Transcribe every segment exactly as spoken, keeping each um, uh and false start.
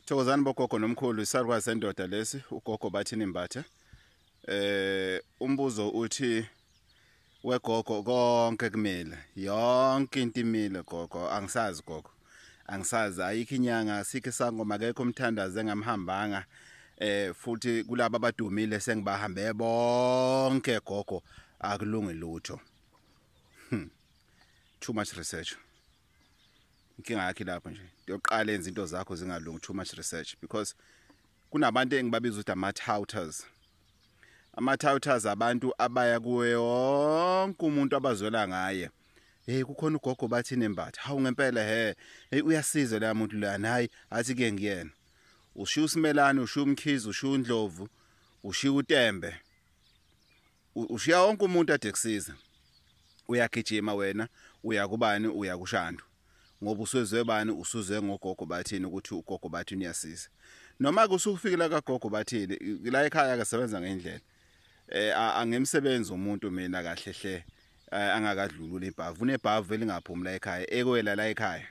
Thokozani bogogo nomkhulu isarwa sendoda lesi ugogo bathi nimbathe. Eh umbuzo uthi wegogo konke kumile. Yonke into imile gogo, angisazi gogo. Angisazi ayikho inyanga sikhe sangoma kekho umthandaze ngamhambanga. Eh futhi kulabo abadumile sengibahambe bonke gogo akulungi lutho. Hmm. Too much research. Inkinga yakhe lapho nje. Yoqala enza into zakho zingalungi, too much research, because kunabantu engibabiza ukuthi ama-touters. Ama-touters abantu abaya kuwe yonke umuntu abazwela ngaye. Hey kukhona ugogo bathi nembatha. Hawu ngempela he. Hey uyasiza la muntu lana, hayi athi ke ngiyena. Ushiya uSimelane, ushiya uMkhize, ushiya uNdlovu, ushiya uTembe. Ushiya wonke umuntu ade kusiza. Uyagijima wena, uya kubani, uya kuShandu. Ngoba usuzwe bani, usuzwe ngogogo bathini ukuthi ugogo bathini uyasiza. Noma kusufikela kagogo bathini, la ekhaya akasebenza ngendlela. Eh angemsebenzi umuntu mina kahle hle angakadlulula ibhavu. Unebhavu elingaphumi la ekhaya, ekwela la ekhaya.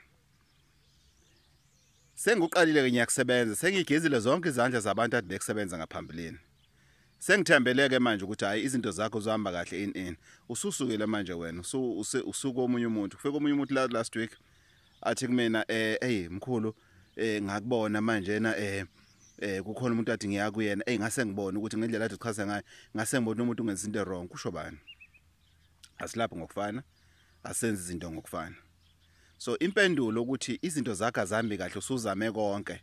Senguqalile ke ngiyakusebenza, sengigezile zonke izandla zabantu ade bekusebenza ngaphambilini. Sengithembeleke manje ukuthi hayi izinto zakho zohamba kahle in in. Ususukile manje wena, usu usuku omunye umuntu. Kufika omunye umuntu last week athi kumina eh hey mkhulu eh ngakubona manje na eh eh kukhona umuntu athi ngiya kuyena eh ngase ngibone ukuthi ngendlela athi uchaza ngayo ngase ngibone umuntu ungenza into wrong. Kusho bani? Asilapho ngokufana, asenze izinto ngokufana. So impendulo ukuthi izinto zakho azambi kahle usuzame konke.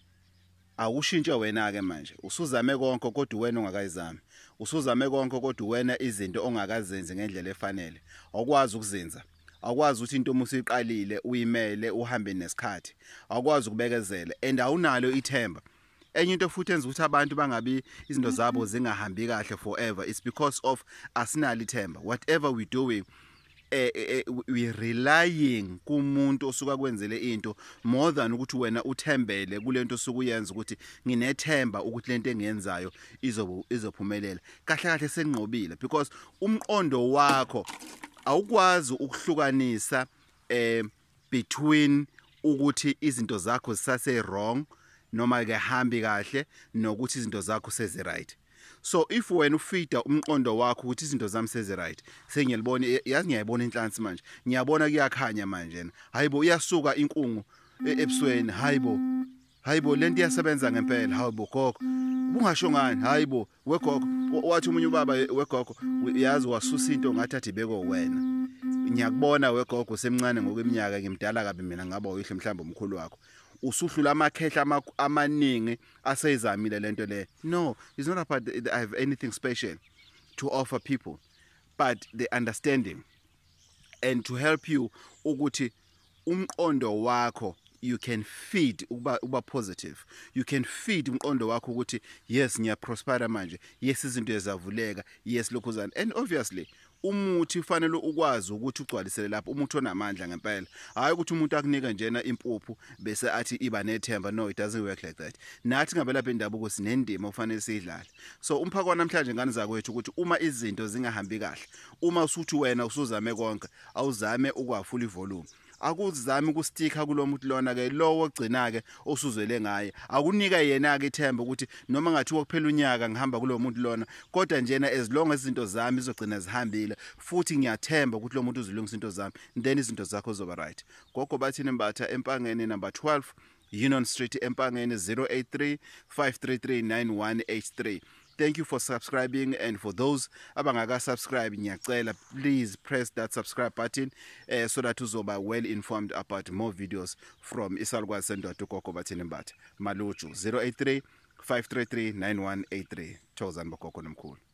Awushintshe wena ke manje. Usuzame konke kodwa wena ongakayizami. Usuzame konke kodwa wena izinto ongakazenzi ngendlela efanele. Awukwazi ukuzenza. Awukwazi ukuthi into uma usiqalile uyimele uhambe nesikhathi. Awukwazi ukubekezela and awunalo ithemba. Enye into futhi enza ukuthi abantu bangabi izinto zabo zingahambi kahle forever, it's because of asinalo ithemba. Whatever we doing eh, eh we relying kumuntu osuka kwenzele into more than ukuthi wena uthembele kulento osuka uyenza ukuthi nginethemba ukuthi lento engiyenzayo izobu izophumelela. Kahle kahle senqobile because umqondo wakho awukwazi ukuhlukanisa eh between ukuthi izinto zakho zisase wrong noma ke hambi kahle nokuthi izinto zakho sezi right. So if wena ufida umqondo wakho ukuthi izinto zami sezi right, sengiyalibona yazi ngiyayibona inhlansi manje. Ngiyabona kuyakhanya manje. Hayibo uyasuka inkungu ebusweni, hayibo. Hayibo lento iyasebenza ngempela, hayibo gogo. Bungasho ngani? Hayibo wegogo wathi umunye ubaba wegogo uyazi wasusa into ngathi athi beko wena. Ngiyakubona wegogo semncane ngokweminyaka ngimdala kabi mina ngaba uyihle mhlamba umkhulu wakho. Usuhlula amakhehla amaningi aseyizamile lento le. No, it's not about I have anything special to offer people, but the understanding and to help you ukuthi umqondo wakho you can feed uba uba positive. You can feed umqondo wakho ukuthi yes ngiya prosper manje, yes izinto ezavuleka, yes lokhuzana. And obviously umuthi ufanele ukwazi ukuthi ugcwalisele lapho umuthi onamandla ngempela. Hayi ukuthi umuntu akunika njena impuphu bese athi iba nethemba. No, it doesn't work like that. Nathi ngabe lapha endabuko sinendima ufanele sidlale. So umphako namhlanje ngane zakwethu ukuthi uma izinto zingahambi kahle, uma usuthi wena usuzame konke, awuzame ukwafula ivolume. Akuzami ukustika kulomuntu lona ke lowo ogcina ke osuzwele ngaye. Akunika yena ke ithemba ukuthi noma ngathi ukuphela unyaka ngihamba kulo muntu lona, kodwa njena as long as izinto zami izogcina zihambile futhi ngiyathemba ukuthi lo muntu uzilungisa izinto zami, then izinto zakho zoba right. Gogo bathi nembatha empangeni number twelve Union Street empangeni zero eight three five three three nine one eight three. Thank you for subscribing, and for those abangaka subscribe ngiyacela please press that subscribe button uh, so that uzoba well informed about more videos from Isalukwazi Sendoda ugogo bathi nembatha. Maluju zero eight three five three three nine one eight three. Thokozani bogogo nomkhulu.